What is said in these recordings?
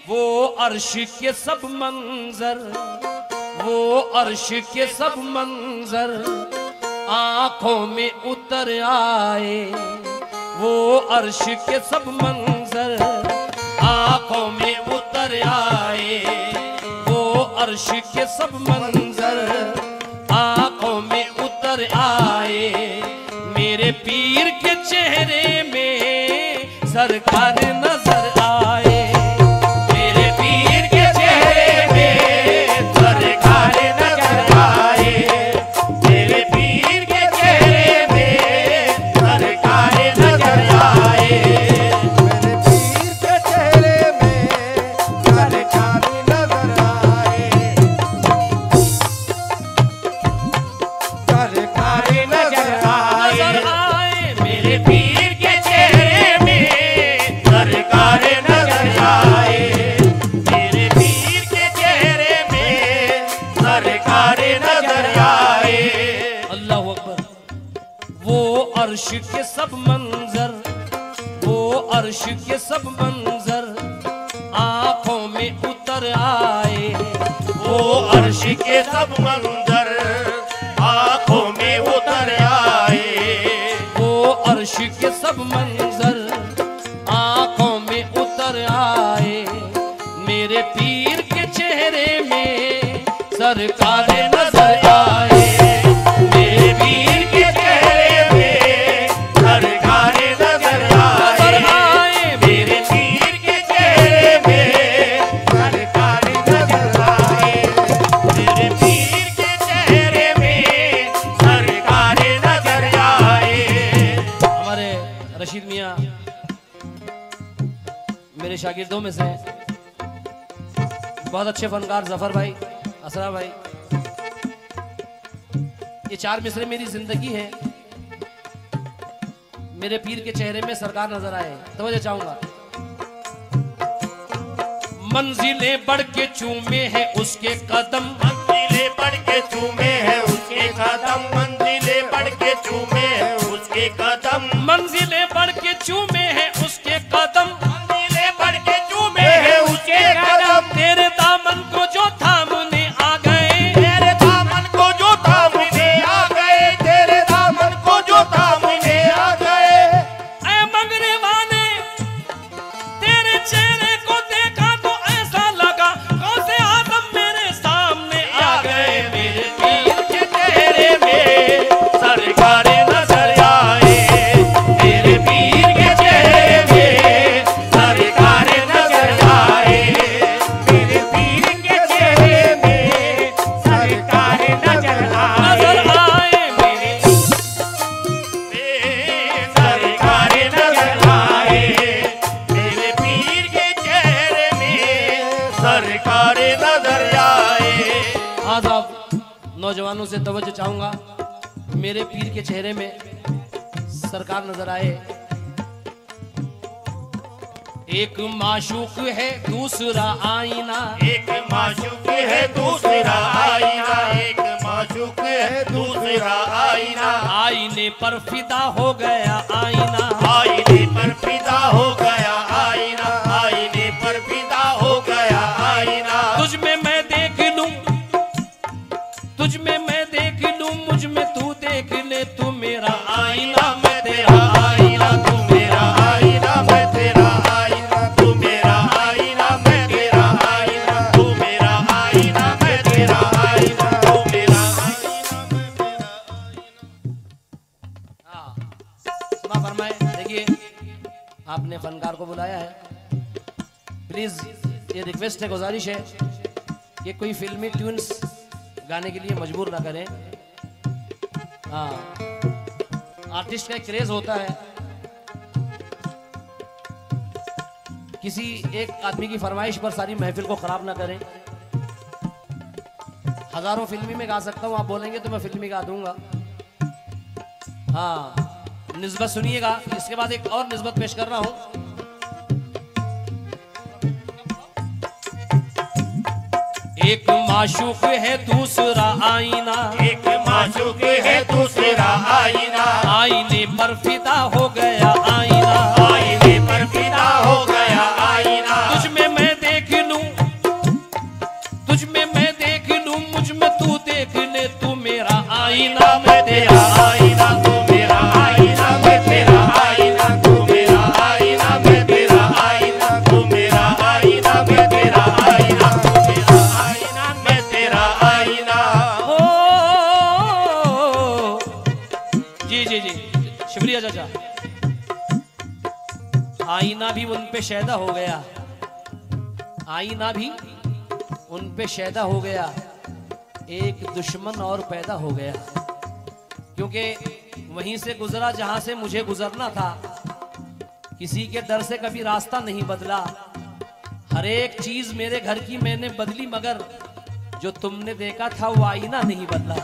वो अर्श के सब मंजर, वो अर्श के सब मंजर आंखों में उतर आए। वो अर्श के सब मंजर आंखों में उतर आए। वो अर्श के सब मंजर आंखों में उतर आए। मेरे पीर के चेहरे में सरकार नजर आए। मेरे पीर के चेहरे में सरकार नजर आए। मेरे पीर के चेहरे में सरकार नजर आए। मेरे पीर के चेहरे में सरकार नजर आए। सरकार नजर आए। मेरे पीर के चेहरे में सरकार नजर आए। मेरे पीर के चेहरे में सरकार नजर आए। अल्लाह अकबर। वो अर्श के सब मंजर, वो अर्श के सब मंजर आंखों में उतर आए। वो अर्श के सब मंजर आंखों में उतर आए। वो अर्श के सब मंजर आंखों में उतर आए। मेरे पीर के चेहरे में सरकार नजर आए। मेरे पीर के चेहरे में सरकार नजर आए। मेरे पीर के चेहरे में सरकार नजर आए। मेरे पीर के चेहरे में सरकार नजर आए। हमारे रशीद मियां मेरे शागिर्दों में से बहुत अच्छे फनकार जफर भाई, असरा भाई। ये चार मिसरे मेरी जिंदगी है। मेरे पीर के चेहरे में सरकार नजर आए। तवज्जो चाहूंगा। मंजिलें बढ़ के चूमे हैं उसके कदम। मंजिलें बढ़ के चूमे हैं उसके कदम। मंजिलें बढ़ के चूमे हैं उसके कदम। मंजिलें बढ़ के चूमे हैं उसके कदम। मंजिलें बढ़ के चूमे हैं उसके कदम। तेरे दामन को जो थामने आ गए। तेरे दामन को जो थामने आ गए। तेरे दामन को जो थामने आ गए। ऐ मंगने वाले तेरे चेहरे को देखा तो ऐसा लगा कौन से आदम मेरे सामने आ गए। मेरे पीर के चेहरे में सरकार नजर आए। मेरे पीर के चेहरे में सरकार नजर आए। मेरे पीर के चेहरे में सरकार नजर नजर आए। मेरे सरकार नजर आए। मेरे पीर के चेहरे में सरकार नजर आए। हाँ साहब, नौजवानों से तवज्जो चाहूंगा। मेरे पीर के चेहरे में सरकार नजर आए। एक माशूक है दूसरा आईना। एक माशूक है दूसरा आईना। एक माशूक है दूसरा आईना। आईने पर फिदा हो गया आईना। आईने पर फिदा हो गया आईना। आईने पर फिदा हो गया आईना। तुझ में मैं देख लूं, तुझ में मैं देख लूं, मुझ में तू देख ले। तू मेरा आईना मैं तेरा आईना। तू मेरा आईना मैं तेरा आईना। तू मेरा आईना मैं तेरा आईना। तू मेरा आईना मैं तेरा आईना। तू मेरा आईना मैं तेरा हाँ, सुना फरमाए। देखिए, आपने फनकार को बुलाया है। प्लीज ये रिक्वेस्ट है, गुजारिश है कि कोई फिल्मी ट्यून्स गाने के लिए मजबूर ना करें। हाँ, आर्टिस्ट का एक क्रेज होता है। किसी एक आदमी की फरमाइश पर सारी महफिल को खराब ना करें। हजारों फिल्मी में गा सकता हूं, आप बोलेंगे तो मैं फिल्मी गा दूंगा। हाँ, निस्बत सुनिएगा। इसके बाद एक और निस्बत पेश कर रहा हूं। एक माशूक है दूसरा आईना। एक माशूक है दूसरा आईना। आईने पर फिदा हो गया आईना। आईने पर फिदा हो गया आईना। तुझ में मैं देख पे शैदा हो गया, आईना भी उन पे शैदा हो गया, एक दुश्मन और पैदा हो गया। क्योंकि वहीं से गुजरा जहां से मुझे गुजरना था, किसी के डर से कभी रास्ता नहीं बदला, हर एक चीज मेरे घर की मैंने बदली, मगर जो तुमने देखा था वो आईना नहीं बदला।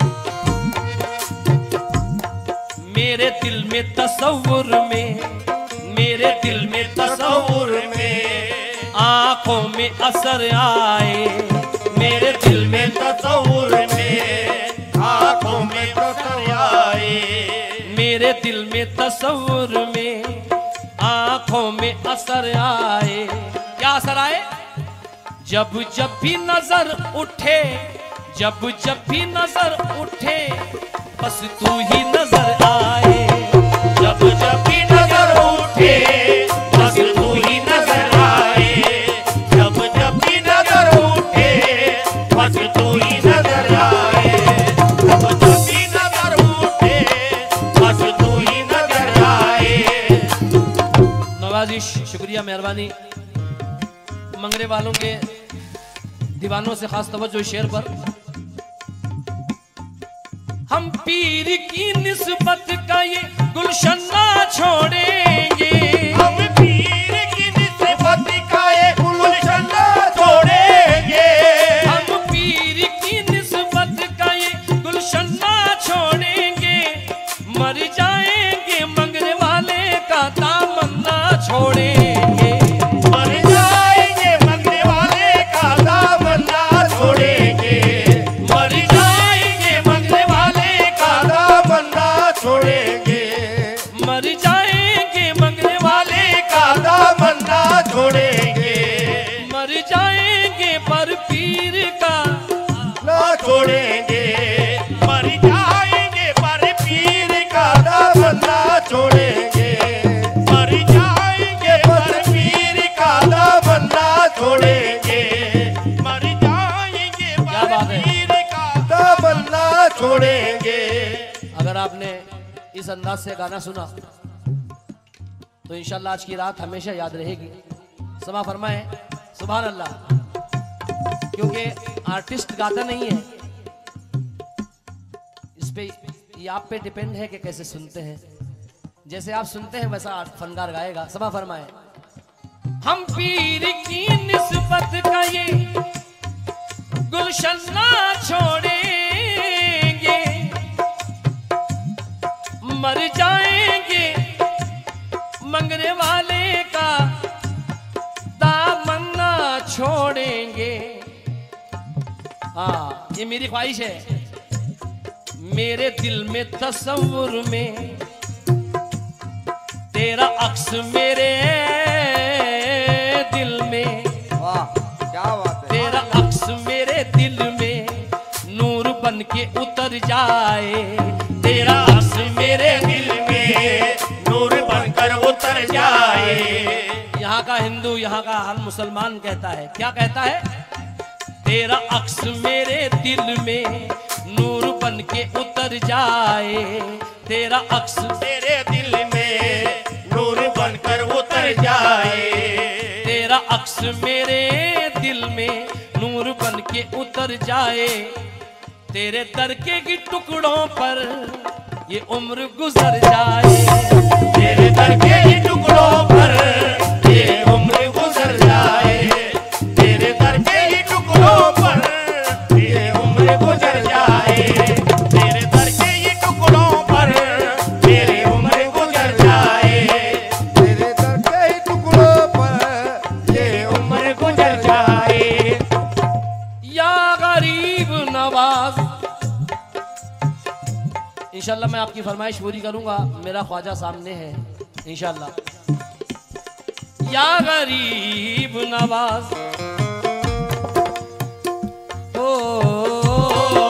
मेरे दिल में तसव्वुर में, मेरे दिल में तसव्वुर में आंखों में असर आए, मेरे दिल में तसव्वुर में आंखों में असर आए, मेरे दिल में तसव्वुर में आंखों में असर आए। क्या असर आए? जब जब भी नजर उठे, जब जब भी नजर उठे बस तू ही नजर आए, जब जब भी नजर उठे बस तू ही नजर आए, जब जब भी नजर उठे बस तू ही नजर आए, जब जब भी नजर उठे बस तू ही नजर आए। नवाजिश, शुक्रिया, मेहरबानी। मंगने वालों के दीवानों से खास तवज्जो शेर पर। हम पीर की निस्बत का ये गुलशन ना छोड़ेंगे, हम पीर की निस्बत का ये गुलशन ना छोड़ेंगे, हम पीर की निस्बत का ये गुलशन ना छोड़ेंगे, मर जाएंगे मंगने वाले का दामन ना छोड़ेंगे, मर जाएंगे मंगने वाले का दामन ना छोड़ेंगे, मर जाएंगे मंगने वाले का दामन ना छोड़ेंगे, मर जाएंगे मंगने वाले का दामन ना छोड़ेंगे, मर जाएंगे पर पीर का ना छोड़ेंगे, मर जाएंगे पर पीर का दामन ना छोड़ेंगे, मर जाएंगे पर पीर का दामन ना छोड़ेंगे, मर जाएंगे क्या बात पर है? पीर का दामन ना छोड़ेंगे। अगर आपने इस अंदाज से गाना सुना तो इंशाल्लाह आज की रात हमेशा याद रहेगी। समा फरमाए सुभान अल्लाह। क्योंकि आर्टिस्ट गाता नहीं है, इस पे ये आप पे डिपेंड है कि कैसे सुनते हैं। जैसे आप सुनते हैं वैसा फनकार गाएगा। समा फरमाए। हम पीर की निस्बत का ये गुलशन ना छोड़ेंगे, मर जाएंगे मंगने वाले का दामन ना छोड़ेंगे। हाँ, ये मेरी ख्वाहिश है। मेरे दिल में तसव्वुर में तेरा अक्स मेरे दिल में, वाह क्या बात है। तेरा अक्स मेरे दिल में नूर बन के उतर जाए, तेरा अक्स मेरे दिल में नूर बनकर उतर जाए। यहाँ का हिंदू, यहाँ का हर मुसलमान कहता है, क्या कहता है? तेरा अक्स मेरे दिल में नूर बन के उतर जाए, तेरा अक्स तेरे दिल में नूर बनकर उतर जाए, तेरा अक्स मेरे दिल में नूर बन के उतर जाए, तेरे दर के टुकड़ों पर ये उम्र गुजर जाए, तेरे दर के टुकड़ों पर ये उम्र गुजर जाए, तेरे दर के टुकड़ों पर ये उम्र गुजर जाए, तेरे दर के टुकड़ों पर मेरी उम्र गुजर जाए, तेरे दर के टुकड़ों पर ये उम्र गुजर जाए। या गरीब नवाज। इंशाल्लाह मैं आपकी फरमाइश पूरी करूंगा, मेरा ख्वाजा सामने है इंशाल्लाह। या गरीब नवाज ओ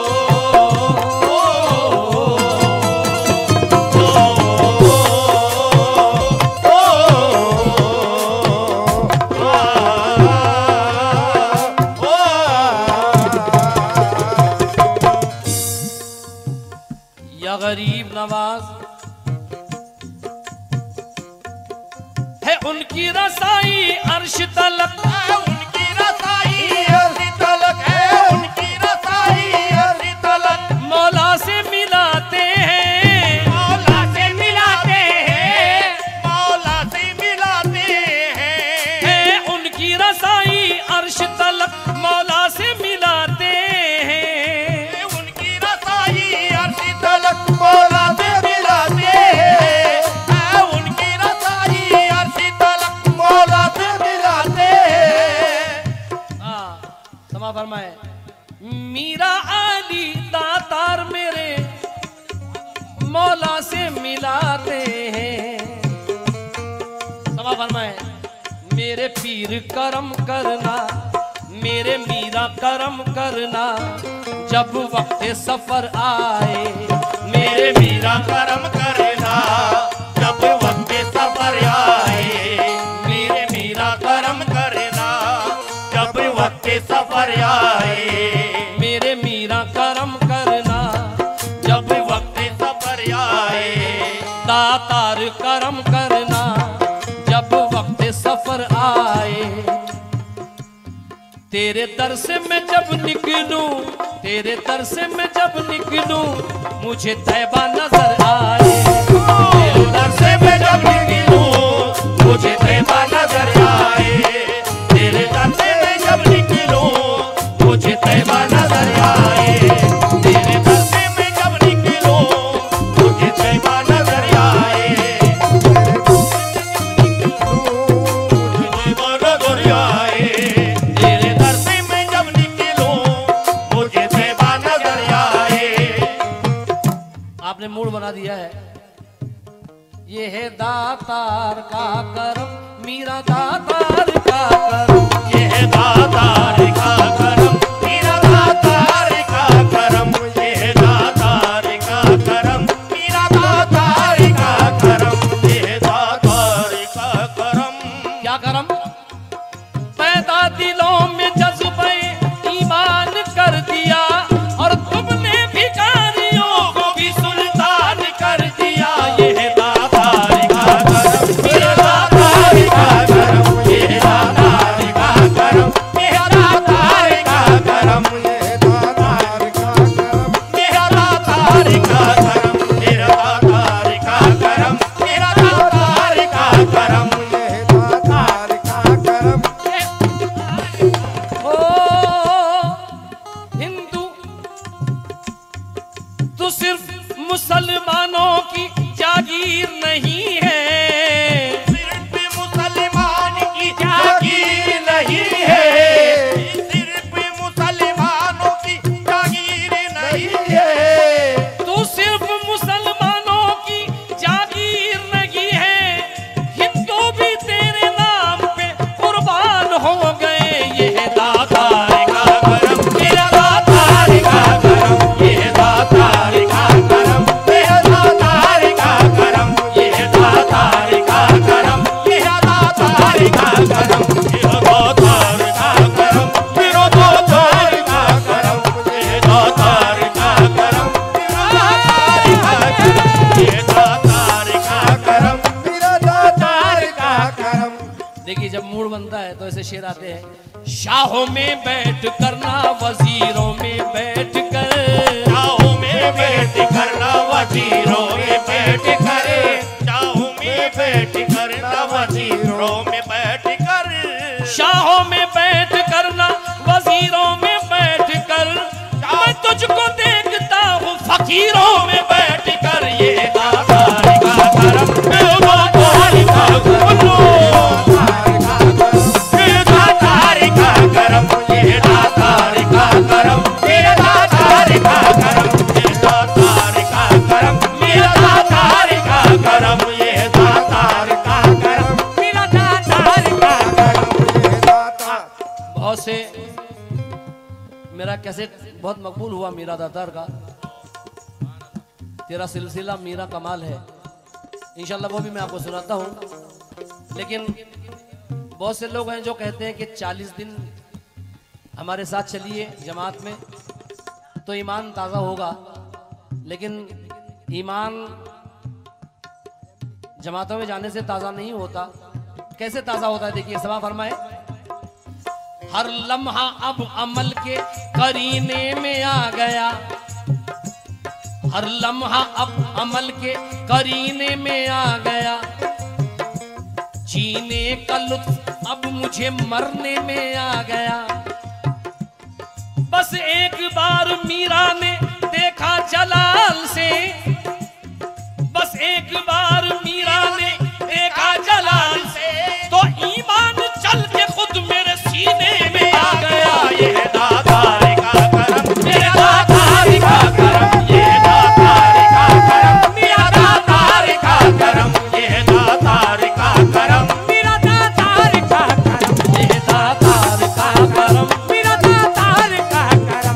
या गरीब नवाज है उनकी रसाई अर्श तलक, उनकी रसाई अर्श तलक है, उनकी रसाई अर्श तलक। मौला से मिलाते हैं, मौला से मिलाते हैं, मौला से मिलाते हैं। उनकी रसाई अर्श तलक मौला से मिलाते हैं। उनकी रसाई अर्श तलक मौला से मिलाते हैं। उनकी रसाई अर्श तलक मौला से मिलाते हैं। समा फरमाए मीरा अली दातार मेरे मौला से मिलाते हैं। समा फरमाए मेरे पीर करम करना, मेरे मीरा करम करना, जब वक्त सफर आए। मेरे मीरा करम करना, जब वक्त सफर आए। मेरे मीरा करम करना, जब वक्त सफर आए। मेरे मीरा करम करना, जब वक्त सफर आए। दातार करम करना, जब वक्त सफर आए। तेरे दर से मैं जब निकलूं, तेरे दर से मैं जब निकलूं, मुझे तैबा नजर आए। तेरे दर से मैं जब निकलूं, मुझे तैबा नजर आए। तेरे दर से मैं जब निकलूं, मुझे तैबा नजर आए। तेरे दर से मैं जब निकलूं, मुझे तैबा नजर आए। तेरे दर से मैं जब निकलूं, मुझे तैबा नजर आए। आपने मूड बना दिया है। ये है दातार का करम, मीरा दातार का करम। ये है दातार का करम, मेरा दातार का करम। ये है दातार का करम, मेरा दातार का करम। ये है दातार का करम। क्या करम? पैदा दिलों में जज्बे ईमान कर दिया, और तुमने भिखारियों को भी सुल्तान कर दिया। ये है दातार का करम, मेरा दातार का करम। ये है दातार का करम, मेरा दातार का करम। ये दातार का करम, मेरा दातार का करम, मेरा दातार का करम। मेरा दातार का करम। ये दातार का करम। ओ हिंदू तो सिर्फ मुसलमानों की जागीर नहीं है। सिर्फ मुसलमान की जागीर नहीं है। सिर्फ मुसलमानों की जागीर नहीं है। तो सिर्फ मुसलमानों की जागीर नहीं है, हिंदू भी तेरे नाम पे कुर्बान हो गए। ये है दातार का करम, मेरा दातार का करम। ये है दातार का करम, मेरा दातार का करम। ये है दातार का करम, मेरा दातार का करम। मेरा दातार का करम, मेरा दातार का करम। ये दातार का करम, मेरा दातार का करम। ये दातार का करम, मेरा दातार का करम। देखिए जब मूड बनता है तो ऐसे शेर आते हैं। शाहों में बैठ करना, वजीरों में बैठ कर, चाहों में बैठ करना, वजीरों में बैठ कर। चाहों में बैठ करना, वजीरों में बैठ कर। शाहों में बैठ करना, वजीरों में बैठ कर, मैं तुझको देखता हूँ फकीरों में बैठ कर। ये दातार का करम, मेरा दातार का करम। मेरा दातार का करम, ये दातार का करम। मेरा दातार का करम, ये दातार का करम। मेरा दातार का करम, ये दातार का करम। मेरा दातार का करम। ये दातार। बहुत से मेरा कैसेट बहुत मकबूल हुआ मीरा दातार का। तेरा सिलसिला मीरा कमाल है, इंशाल्लाह वो भी मैं आपको सुनाता हूँ। लेकिन बहुत से लोग हैं जो कहते हैं कि 40 दिन हमारे साथ चलिए जमात में तो ईमान ताज़ा होगा। लेकिन ईमान जमातों में जाने से ताज़ा नहीं होता। कैसे ताजा होता है, देखिए समा फरमाए, हर लम्हा अब अमल के करीने में आ गया, हर लम्हा अब अमल के करीने में आ गया, जीने का लुत्फ अब मुझे मरने में आ गया। बस एक बार मीरा ने देखा जलाल से, बस एक बार मीरा ने देखा जलाल से, तो ईमान चल के खुद मेरे सीने में आ गया। ये दातार का करम, मेरे दातार का करम, ये दातार का करम, मेरा दातार का करम, ये दातार का करम, मेरा दातार का करम, ये दातार का करम, मेरा दातार का करम,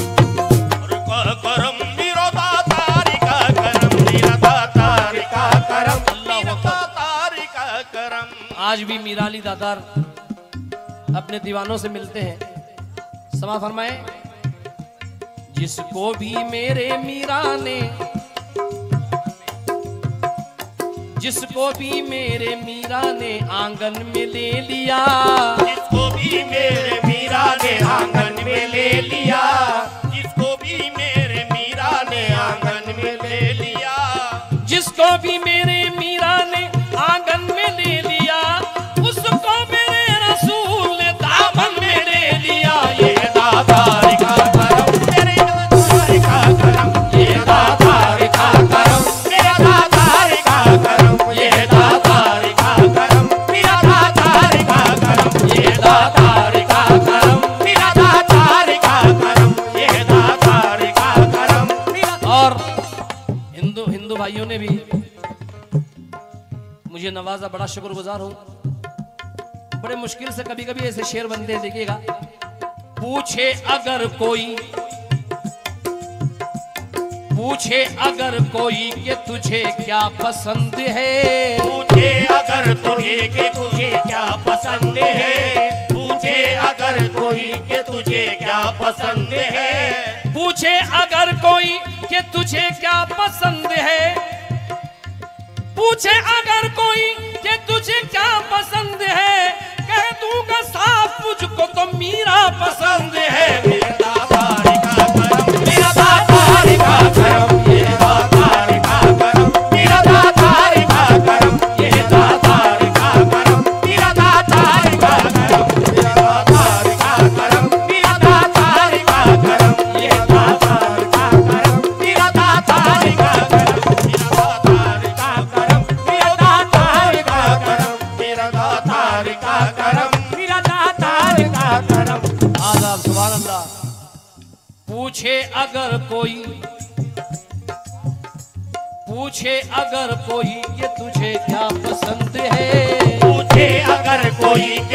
करम मेरा दातार का करम, मेरा दातार का करम, मेरा दातार का करम। आज भी मीराली दातार अपने दीवानों से मिलते हैं। समा फरमाए, जिसको भी मेरे मीरा ने, जिसको भी मेरे मीरा ने आंगन में ले लिया, जिसको भी मेरे मीरा ने आंगन में ले लिया, जिसको भी मेरे मीरा ने आंगन में ले लिया, जिसको भी मेरे मीरा ने आंगन में ले लिया, उसको मेरे रसूल ने दामन में ले लिया। ये दातार का करम, मेरे दातार का करम, ये दातार का करम, मेरा दातार का करम, ये दातार का करम, मेरा दातार का करम, ये दातार का करम। मेरा दातार का करम, ये दातार का करम। और हिंदू भाइयों ने भी मुझे नवाजा, बड़ा शुक्रगुजार हूं। बड़े मुश्किल से कभी कभी ऐसे शेर बनते हैं, देखिएगा। पूछे अगर कोई, पूछे अगर कोई कि तुझे क्या पसंद है, पूछे अगर तुझे के तुझे क्या पसंद है, पूछे अगर कोई के तुझे क्या पसंद है, पूछे अगर कोई कि तुझे क्या पसंद है, पूछे अगर कोई कि तुझे क्या पसंद है, कह दूंगा साफ मुझको तो मीरा पसंद है। मेरा दातार का करम, मेरा दातार का करम, मेरा दातार का करम, मेरा दातार का करम, ये दातार का करम, मेरा दातार का करम, मेरा दातार का करम, मेरा दातार का करम, ये दातार का करम, मेरा दातार का करम, मेरा दातार का करम, मेरा दातार का करम, मेरा दातार का करम, मेरा दातार का करम। आदाब, सुभान अल्लाह। पूछे अगर कोई, पूछे अगर कोई कि तुझे क्या पसंद है, पूछे अगर कोई